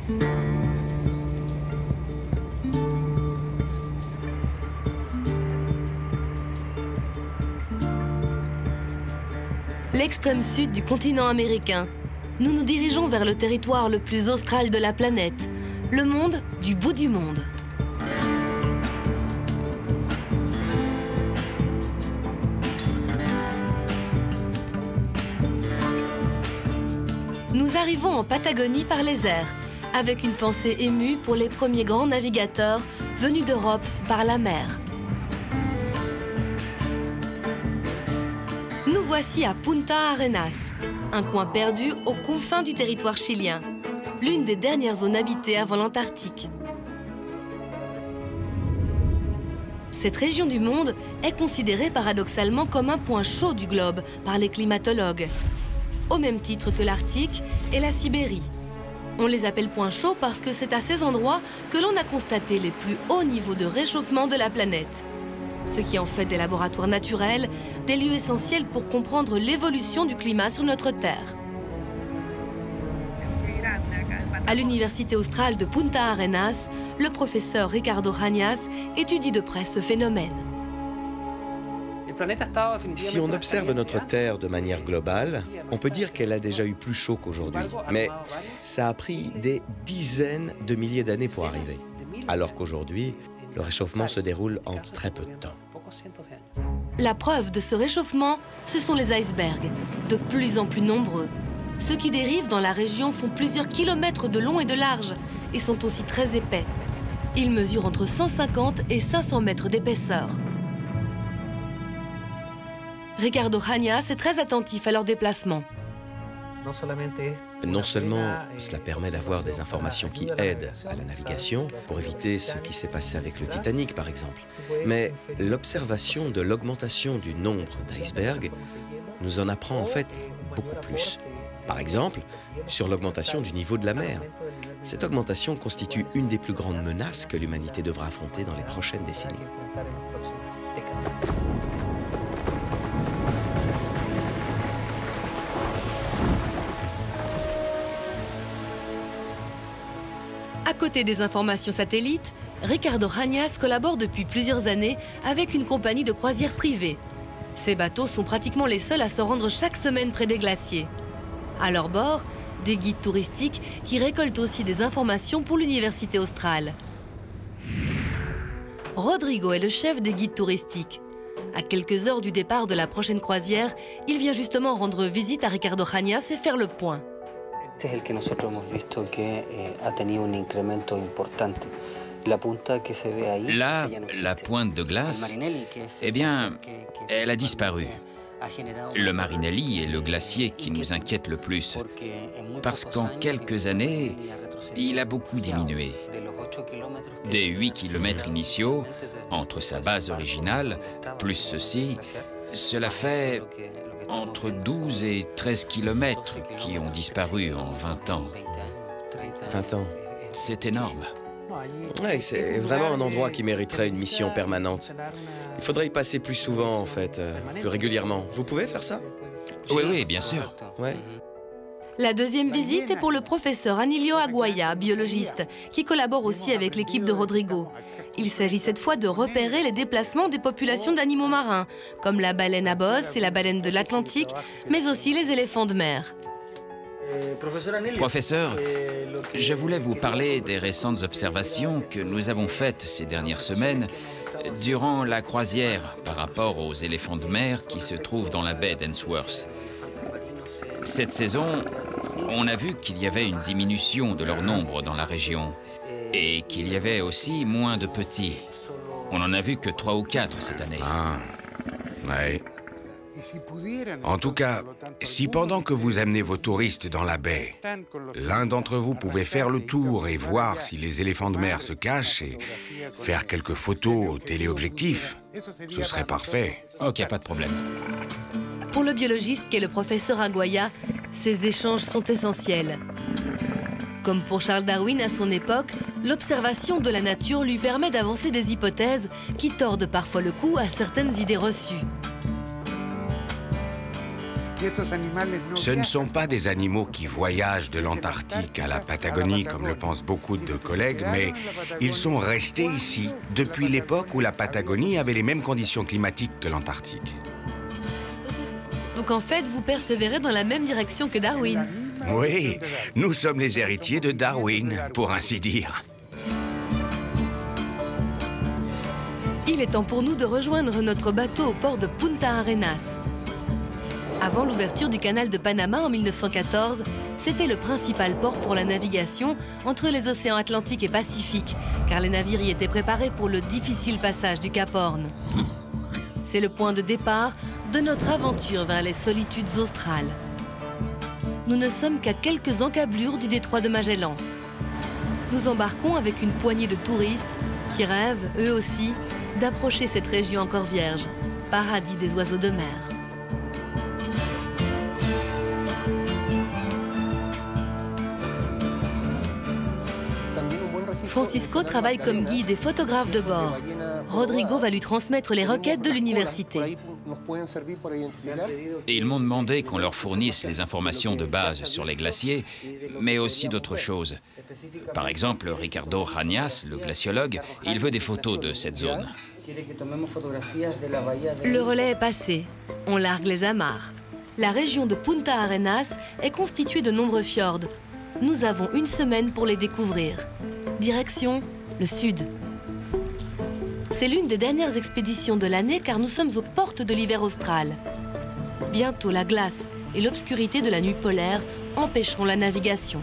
L'extrême sud du continent américain. Nous nous dirigeons vers le territoire le plus austral de la planète, le monde du bout du monde. Nous arrivons en Patagonie par les airs, avec une pensée émue pour les premiers grands navigateurs venus d'Europe par la mer. Nous voici à Punta Arenas, un coin perdu aux confins du territoire chilien, l'une des dernières zones habitées avant l'Antarctique. Cette région du monde est considérée paradoxalement comme un point chaud du globe par les climatologues, au même titre que l'Arctique et la Sibérie. On les appelle points chauds parce que c'est à ces endroits que l'on a constaté les plus hauts niveaux de réchauffement de la planète. Ce qui en fait des laboratoires naturels, des lieux essentiels pour comprendre l'évolution du climat sur notre Terre. À l'Université australe de Punta Arenas, le professeur Ricardo Jañas étudie de près ce phénomène. Si on observe notre Terre de manière globale, on peut dire qu'elle a déjà eu plus chaud qu'aujourd'hui. Mais ça a pris des dizaines de milliers d'années pour arriver. Alors qu'aujourd'hui, le réchauffement se déroule en très peu de temps. La preuve de ce réchauffement, ce sont les icebergs, de plus en plus nombreux. Ceux qui dérivent dans la région font plusieurs kilomètres de long et de large et sont aussi très épais. Ils mesurent entre 150 et 500 mètres d'épaisseur. Ricardo Jañas est très attentif à leur déplacement. Non seulement cela permet d'avoir des informations qui aident à la navigation, pour éviter ce qui s'est passé avec le Titanic par exemple, mais l'observation de l'augmentation du nombre d'icebergs nous en apprend en fait beaucoup plus. Par exemple, sur l'augmentation du niveau de la mer. Cette augmentation constitue une des plus grandes menaces que l'humanité devra affronter dans les prochaines décennies. À côté des informations satellites, Ricardo Jañas collabore depuis plusieurs années avec une compagnie de croisière privée. Ces bateaux sont pratiquement les seuls à se rendre chaque semaine près des glaciers. À leur bord, des guides touristiques qui récoltent aussi des informations pour l'Université australe. Rodrigo est le chef des guides touristiques. À quelques heures du départ de la prochaine croisière, il vient justement rendre visite à Ricardo Jañas et faire le point. Là, la pointe de glace, eh bien, elle a disparu. Le Marinelli est le glacier qui nous inquiète le plus, parce qu'en quelques années, il a beaucoup diminué. Des 8 km initiaux, entre sa base originale, plus ceci, cela fait entre 12 et 13 km qui ont disparu en 20 ans. 20 ans. C'est énorme. Ouais, c'est vraiment un endroit qui mériterait une mission permanente. Il faudrait y passer plus souvent, en fait, plus régulièrement. Vous pouvez faire ça? Oui, bien sûr. Ouais. La deuxième visite est pour le professeur Anilio Aguaya, biologiste, qui collabore aussi avec l'équipe de Rodrigo. Il s'agit cette fois de repérer les déplacements des populations d'animaux marins, comme la baleine à bosse et la baleine de l'Atlantique, mais aussi les éléphants de mer. Professeur, je voulais vous parler des récentes observations que nous avons faites ces dernières semaines durant la croisière par rapport aux éléphants de mer qui se trouvent dans la baie d'Ainsworth. Cette saison, on a vu qu'il y avait une diminution de leur nombre dans la région et qu'il y avait aussi moins de petits. On n'en a vu que 3 ou 4 cette année. Ah, ouais. En tout cas, si pendant que vous amenez vos touristes dans la baie, l'un d'entre vous pouvait faire le tour et voir si les éléphants de mer se cachent et faire quelques photos au téléobjectif, ce serait parfait. Ok, pas de problème. Pour le biologiste qu'est le professeur Aguaya, ces échanges sont essentiels. Comme pour Charles Darwin à son époque, l'observation de la nature lui permet d'avancer des hypothèses qui tordent parfois le cou à certaines idées reçues. Ce ne sont pas des animaux qui voyagent de l'Antarctique à la Patagonie, comme le pensent beaucoup de collègues, mais ils sont restés ici depuis l'époque où la Patagonie avait les mêmes conditions climatiques que l'Antarctique. Donc en fait, vous persévérez dans la même direction que Darwin. Oui, nous sommes les héritiers de Darwin, pour ainsi dire. Il est temps pour nous de rejoindre notre bateau au port de Punta Arenas. Avant l'ouverture du canal de Panama en 1914, c'était le principal port pour la navigation entre les océans Atlantique et Pacifique, car les navires y étaient préparés pour le difficile passage du Cap Horn. C'est le point de départ de notre aventure vers les solitudes australes. Nous ne sommes qu'à quelques encablures du détroit de Magellan. Nous embarquons avec une poignée de touristes qui rêvent, eux aussi, d'approcher cette région encore vierge, paradis des oiseaux de mer. Francisco travaille comme guide et photographe de bord. Rodrigo va lui transmettre les requêtes de l'université. Et ils m'ont demandé qu'on leur fournisse les informations de base sur les glaciers, mais aussi d'autres choses. Par exemple, Ricardo Janias, le glaciologue, il veut des photos de cette zone. Le relais est passé. On largue les amarres. La région de Punta Arenas est constituée de nombreux fjords. Nous avons une semaine pour les découvrir. Direction le sud. C'est l'une des dernières expéditions de l'année car nous sommes aux portes de l'hiver austral. Bientôt la glace et l'obscurité de la nuit polaire empêcheront la navigation.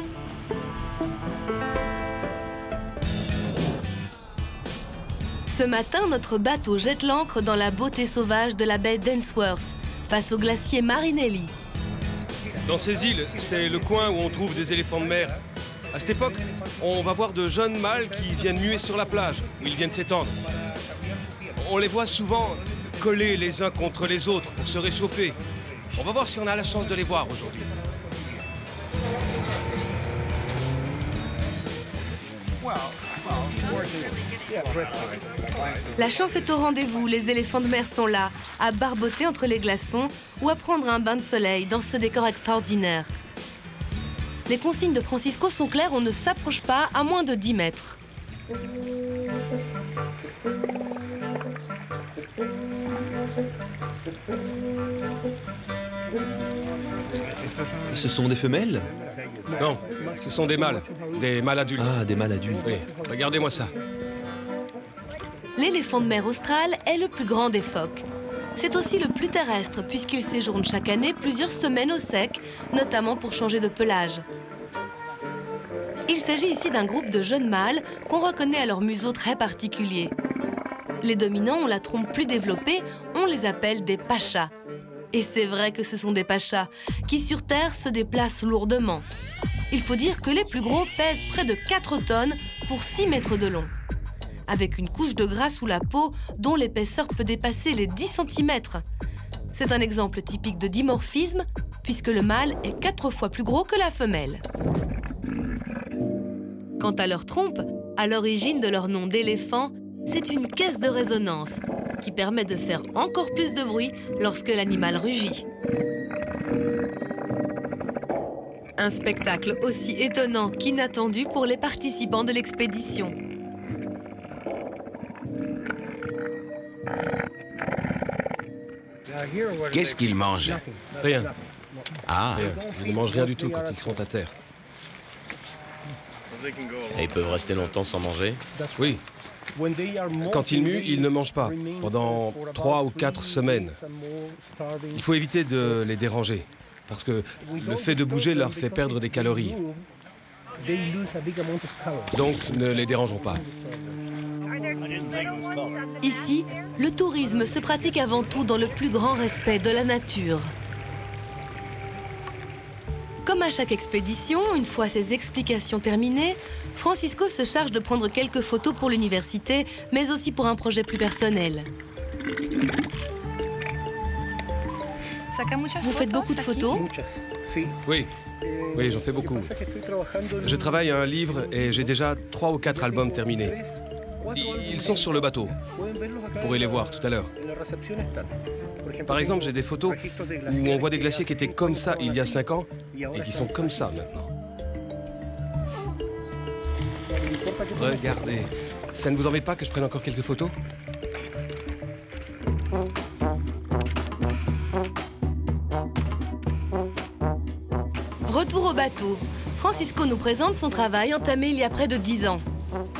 Ce matin, notre bateau jette l'ancre dans la beauté sauvage de la baie d'Ainsworth, face au glacier Marinelli. Dans ces îles, c'est le coin où on trouve des éléphants de mer. À cette époque, on va voir de jeunes mâles qui viennent muer sur la plage, où ils viennent s'étendre. On les voit souvent collés les uns contre les autres pour se réchauffer. On va voir si on a la chance de les voir aujourd'hui. La chance est au rendez-vous, les éléphants de mer sont là, à barboter entre les glaçons ou à prendre un bain de soleil dans ce décor extraordinaire. Les consignes de Francisco sont claires, on ne s'approche pas à moins de 10 mètres. Ce sont des femelles? Non, ce sont des mâles adultes. Ah, des mâles adultes. Oui, regardez-moi ça. L'éléphant de mer austral est le plus grand des phoques. C'est aussi le plus terrestre puisqu'il séjourne chaque année plusieurs semaines au sec, notamment pour changer de pelage. Il s'agit ici d'un groupe de jeunes mâles qu'on reconnaît à leur museau très particulier. Les dominants ont la trompe plus développée, on les appelle des pachas. Et c'est vrai que ce sont des pachas qui sur Terre se déplacent lourdement. Il faut dire que les plus gros pèsent près de 4 tonnes pour 6 mètres de long. Avec une couche de gras sous la peau dont l'épaisseur peut dépasser les 10 cm. C'est un exemple typique de dimorphisme puisque le mâle est 4 fois plus gros que la femelle. Quant à leur trompe, à l'origine de leur nom d'éléphant, c'est une caisse de résonance qui permet de faire encore plus de bruit lorsque l'animal rugit. Un spectacle aussi étonnant qu'inattendu pour les participants de l'expédition. Qu'est-ce qu'ils mangent? Rien. Ah, Rien. Ils ne mangent rien du tout quand ils sont à terre. Et ils peuvent rester longtemps sans manger? Oui. Quand ils muent, ils ne mangent pas, pendant 3 ou 4 semaines. Il faut éviter de les déranger, parce que le fait de bouger leur fait perdre des calories. Donc, ne les dérangeons pas. Ici, le tourisme se pratique avant tout dans le plus grand respect de la nature. Comme à chaque expédition, une fois ces explications terminées, Francisco se charge de prendre quelques photos pour l'université, mais aussi pour un projet plus personnel. Vous faites beaucoup de photos? Oui, j'en fais beaucoup. Je travaille à un livre et j'ai déjà 3 ou 4 albums terminés. Ils sont sur le bateau. Vous pourrez les voir tout à l'heure. Par exemple, j'ai des photos où on voit des glaciers qui étaient comme ça il y a 5 ans et qui sont comme ça maintenant. Regardez, ça ne vous embête pas que je prenne encore quelques photos? Retour au bateau. Francisco nous présente son travail entamé il y a près de 10 ans.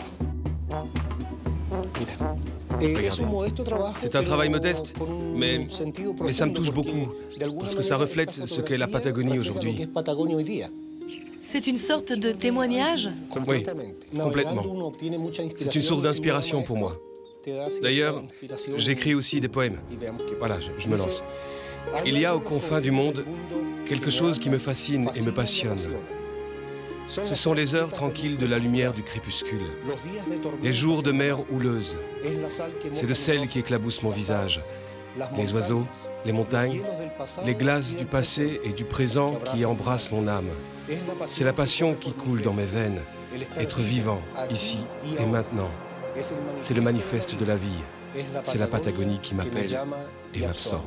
C'est un travail modeste, mais ça me touche beaucoup, parce que ça reflète ce qu'est la Patagonie aujourd'hui. C'est une sorte de témoignage? Oui, complètement. C'est une source d'inspiration pour moi. D'ailleurs, j'écris aussi des poèmes. Voilà, je me lance. Il y a aux confins du monde quelque chose qui me fascine et me passionne. Ce sont les heures tranquilles de la lumière du crépuscule, les jours de mer houleuse. C'est le sel qui éclabousse mon visage, les oiseaux, les montagnes, les glaces du passé et du présent qui embrassent mon âme. C'est la passion qui coule dans mes veines, être vivant, ici et maintenant. C'est le manifeste de la vie, c'est la Patagonie qui m'appelle et m'absorbe.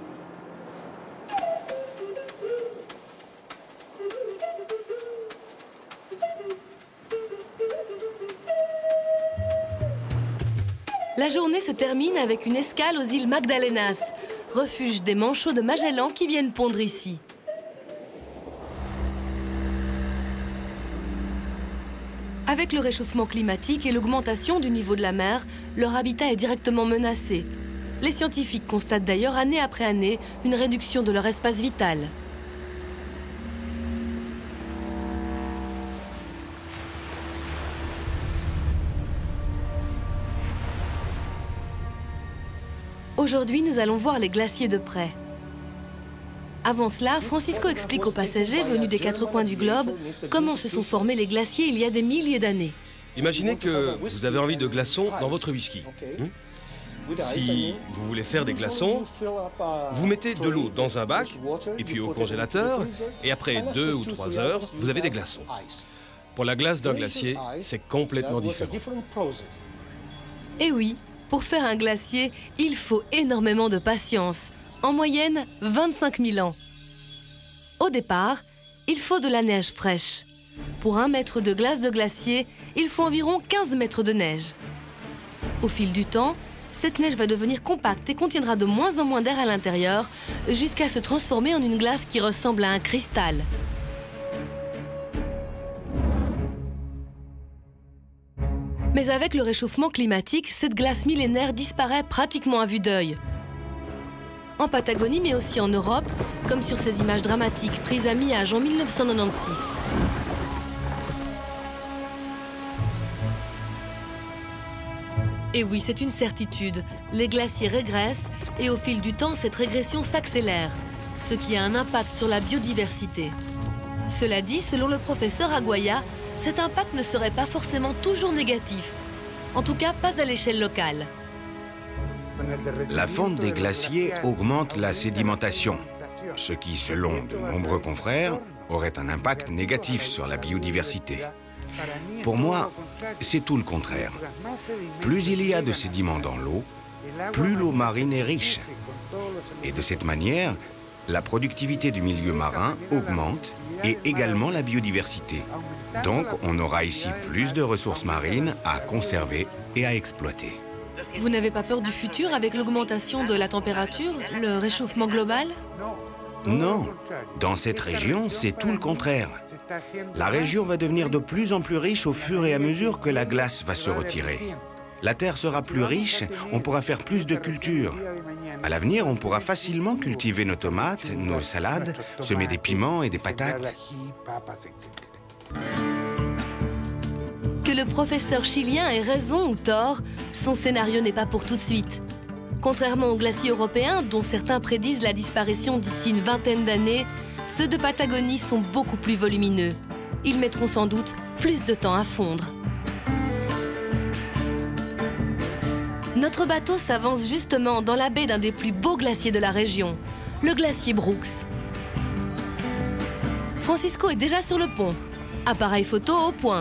La journée se termine avec une escale aux îles Magdalenas, refuge des manchots de Magellan qui viennent pondre ici. Avec le réchauffement climatique et l'augmentation du niveau de la mer, leur habitat est directement menacé. Les scientifiques constatent d'ailleurs année après année une réduction de leur espace vital. Aujourd'hui, nous allons voir les glaciers de près. Avant cela, Francisco explique aux passagers venus des 4 coins du globe comment se sont formés les glaciers il y a des milliers d'années. Imaginez que vous avez envie de glaçons dans votre whisky. Si vous voulez faire des glaçons, vous mettez de l'eau dans un bac, et puis au congélateur, et après 2 ou 3 heures, vous avez des glaçons. Pour la glace d'un glacier, c'est complètement différent. Eh oui, pour faire un glacier, il faut énormément de patience. En moyenne, 25 000 ans. Au départ, il faut de la neige fraîche. Pour 1 mètre de glace de glacier, il faut environ 15 mètres de neige. Au fil du temps, cette neige va devenir compacte et contiendra de moins en moins d'air à l'intérieur, jusqu'à se transformer en une glace qui ressemble à un cristal. Mais avec le réchauffement climatique, cette glace millénaire disparaît pratiquement à vue d'œil. En Patagonie, mais aussi en Europe, comme sur ces images dramatiques prises à mi-âge en 1996. Et oui, c'est une certitude. Les glaciers régressent et au fil du temps, cette régression s'accélère, ce qui a un impact sur la biodiversité. Cela dit, selon le professeur Aguaya, cet impact ne serait pas forcément toujours négatif. En tout cas, pas à l'échelle locale. La fonte des glaciers augmente la sédimentation, ce qui, selon de nombreux confrères, aurait un impact négatif sur la biodiversité. Pour moi, c'est tout le contraire. Plus il y a de sédiments dans l'eau, plus l'eau marine est riche. Et de cette manière, la productivité du milieu marin augmente et également la biodiversité. Donc, on aura ici plus de ressources marines à conserver et à exploiter. Vous n'avez pas peur du futur avec l'augmentation de la température, le réchauffement global? Non, dans cette région, c'est tout le contraire. La région va devenir de plus en plus riche au fur et à mesure que la glace va se retirer. La terre sera plus riche, on pourra faire plus de cultures. À l'avenir, on pourra facilement cultiver nos tomates, nos salades, semer des piments et des patates. Que le professeur chilien ait raison ou tort, son scénario n'est pas pour tout de suite. Contrairement aux glaciers européens, dont certains prédisent la disparition d'ici une vingtaine d'années, ceux de Patagonie sont beaucoup plus volumineux. Ils mettront sans doute plus de temps à fondre. Notre bateau s'avance justement dans la baie d'un des plus beaux glaciers de la région, le glacier Brooks. Francisco est déjà sur le pont. Appareil photo au point.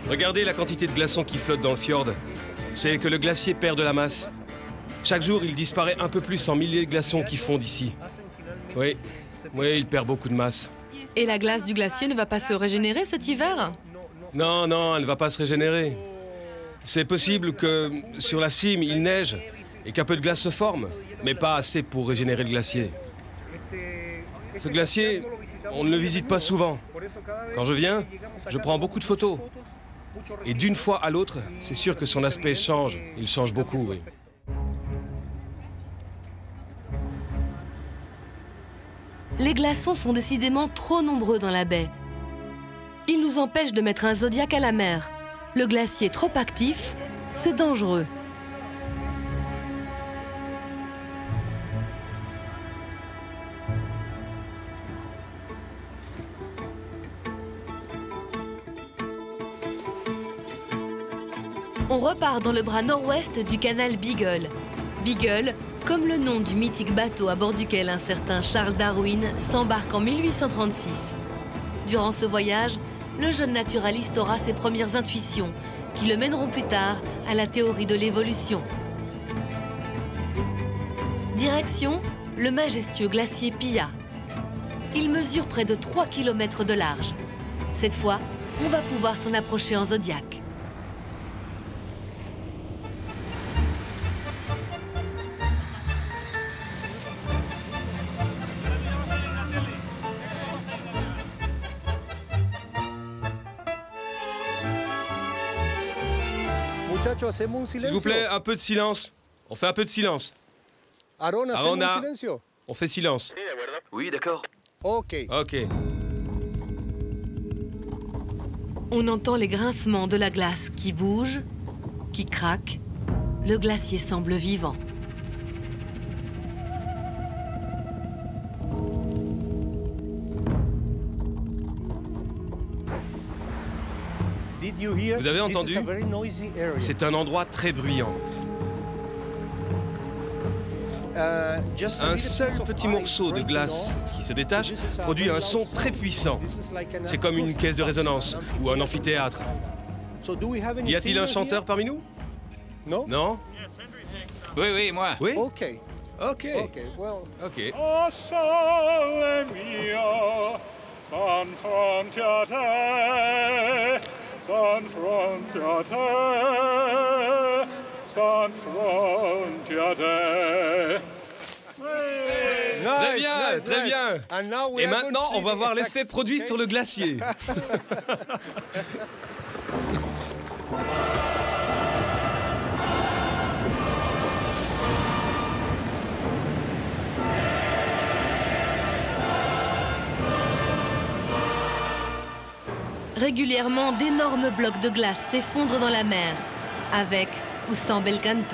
Regardez la quantité de glaçons qui flottent dans le fjord. C'est que le glacier perd de la masse. Chaque jour, il disparaît un peu plus en milliers de glaçons qui fondent ici. Oui, il perd beaucoup de masse. Et la glace du glacier ne va pas se régénérer cet hiver? Non, elle ne va pas se régénérer. C'est possible que sur la cime, il neige et qu'un peu de glace se forme, mais pas assez pour régénérer le glacier. Ce glacier, on ne le visite pas souvent. Quand je viens, je prends beaucoup de photos. Et d'une fois à l'autre, c'est sûr que son aspect change. Il change beaucoup, oui. Les glaçons sont décidément trop nombreux dans la baie. Ils nous empêchent de mettre un zodiaque à la mer. Le glacier trop actif, c'est dangereux. On repart dans le bras nord-ouest du canal Beagle. Beagle, comme le nom du mythique bateau à bord duquel un certain Charles Darwin s'embarque en 1836. Durant ce voyage, le jeune naturaliste aura ses premières intuitions, qui le mèneront plus tard à la théorie de l'évolution. Direction, le majestueux glacier Pilla. Il mesure près de 3 km de large. Cette fois, on va pouvoir s'en approcher en zodiaque. S'il vous plaît, un peu de silence. On fait un peu de silence. Arona, on fait silence. Oui, d'accord. Ok. On entend les grincements de la glace qui bouge, qui craque. Le glacier semble vivant. Vous avez entendu? C'est un endroit très bruyant. Un seul petit morceau de glace qui se détache produit un son très puissant. C'est comme une caisse de résonance ou un amphithéâtre. Y a-t-il un chanteur parmi nous? Non? Oui, moi. Oui? Ok. Ok. O sole mio, son fronte a te, son fronte a te, son fronte a te. Très bien. Et maintenant, on va voir l'effet produit sur le glacier. Régulièrement, d'énormes blocs de glace s'effondrent dans la mer, avec ou sans bel canto.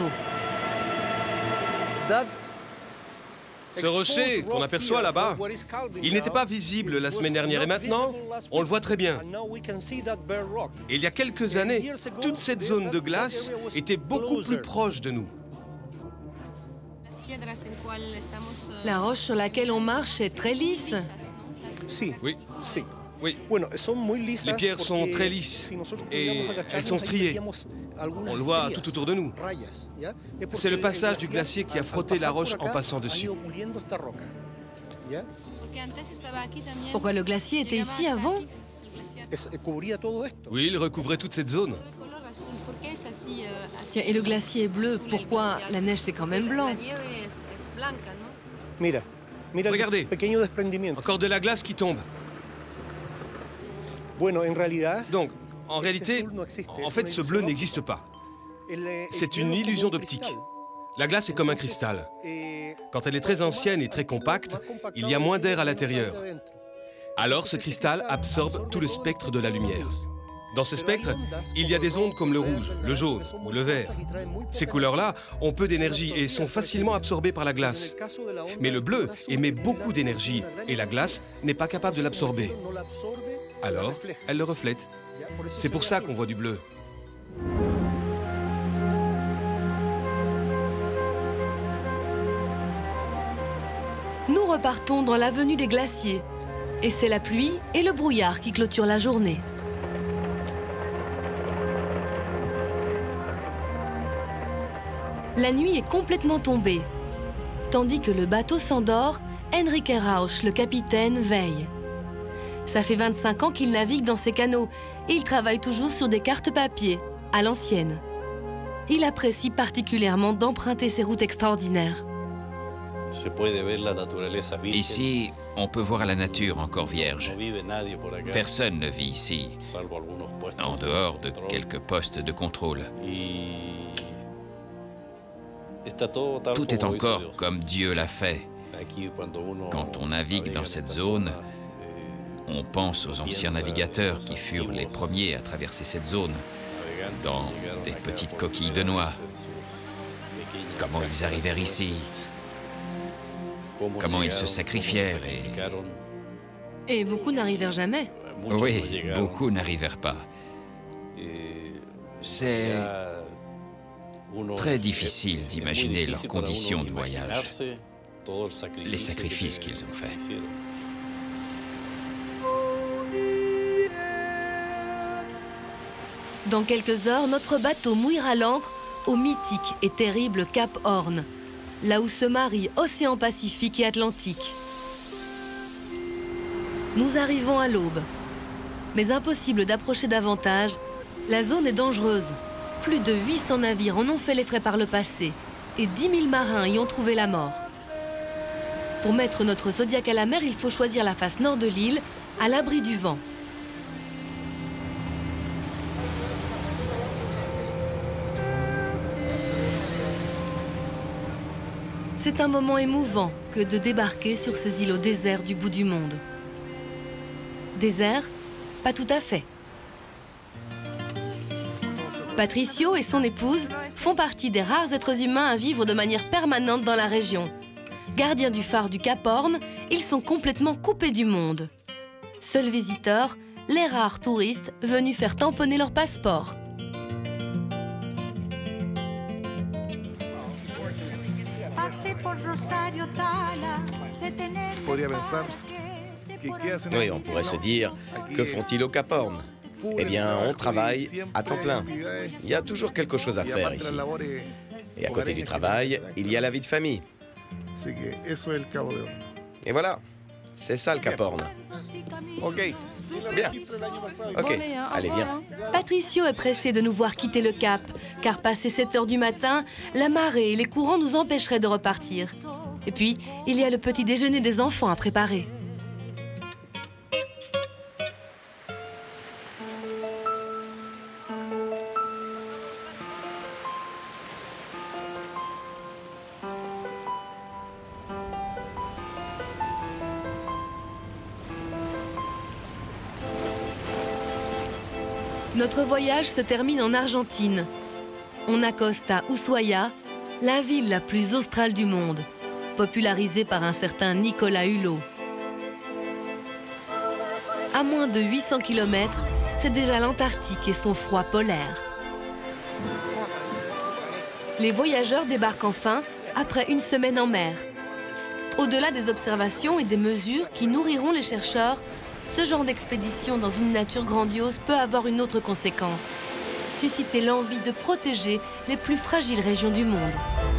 Ce rocher qu'on aperçoit là-bas, il n'était pas visible la semaine dernière et maintenant, on le voit très bien. Et il y a quelques années, toute cette zone de glace était beaucoup plus proche de nous. La roche sur laquelle on marche est très lisse. Oui. Oui. Les pierres sont très lisses et elles sont striées. On le voit tout autour de nous. C'est le passage du glacier qui a frotté la roche en passant dessus. Pourquoi le glacier était ici avant? Oui, il recouvrait toute cette zone. Tiens, et le glacier est bleu, pourquoi la neige c'est quand même blanc? Regardez, encore de la glace qui tombe. Donc, en réalité, ce bleu n'existe pas. C'est une illusion d'optique. La glace est comme un cristal. Quand elle est très ancienne et très compacte, il y a moins d'air à l'intérieur. Alors ce cristal absorbe tout le spectre de la lumière. Dans ce spectre, il y a des ondes comme le rouge, le jaune ou le vert. Ces couleurs-là ont peu d'énergie et sont facilement absorbées par la glace. Mais le bleu émet beaucoup d'énergie et la glace n'est pas capable de l'absorber. Alors, elle le reflète. C'est pour ça qu'on voit du bleu. Nous repartons dans l'avenue des glaciers. Et c'est la pluie et le brouillard qui clôturent la journée. La nuit est complètement tombée. Tandis que le bateau s'endort, Enrique Rauch, le capitaine, veille. Ça fait 25 ans qu'il navigue dans ces canaux et il travaille toujours sur des cartes papier, à l'ancienne. Il apprécie particulièrement d'emprunter ces routes extraordinaires. Ici, on peut voir la nature encore vierge. Personne ne vit ici, en dehors de quelques postes de contrôle. Tout est encore comme Dieu l'a fait. Quand on navigue dans cette zone, on pense aux anciens navigateurs qui furent les premiers à traverser cette zone, dans des petites coquilles de noix. Comment ils arrivèrent ici, comment ils se sacrifièrent Et beaucoup n'arrivèrent jamais. Oui, beaucoup n'arrivèrent pas. C'est très difficile d'imaginer leurs conditions de voyage, les sacrifices qu'ils ont faits. Dans quelques heures, notre bateau mouillera l'ancre au mythique et terrible Cap Horn, là où se marient océan Pacifique et Atlantique. Nous arrivons à l'aube. Mais impossible d'approcher davantage, la zone est dangereuse. Plus de 800 navires en ont fait les frais par le passé et 10 000 marins y ont trouvé la mort. Pour mettre notre Zodiac à la mer, il faut choisir la face nord de l'île, à l'abri du vent. C'est un moment émouvant que de débarquer sur ces îlots déserts du bout du monde. Désert? Pas tout à fait. Patricio et son épouse font partie des rares êtres humains à vivre de manière permanente dans la région. Gardiens du phare du Cap Horn, ils sont complètement coupés du monde. Seuls visiteurs, les rares touristes venus faire tamponner leur passeport. Oui, on pourrait se dire, que font-ils au Cap Horn? Eh bien, on travaille à temps plein. Il y a toujours quelque chose à faire ici. Et à côté du travail, il y a la vie de famille. Et voilà, c'est ça le Cap Horn. Ok, bien. Ok, allez, viens. Patricio est pressé de nous voir quitter le Cap, car passé 7 heures du matin, la marée et les courants nous empêcheraient de repartir. Et puis, il y a le petit déjeuner des enfants à préparer. Notre voyage se termine en Argentine. On accoste à Ushuaia, la ville la plus australe du monde, popularisée par un certain Nicolas Hulot. À moins de 800 km, c'est déjà l'Antarctique et son froid polaire. Les voyageurs débarquent enfin après une semaine en mer. Au-delà des observations et des mesures qui nourriront les chercheurs, ce genre d'expédition dans une nature grandiose peut avoir une autre conséquence: susciter l'envie de protéger les plus fragiles régions du monde.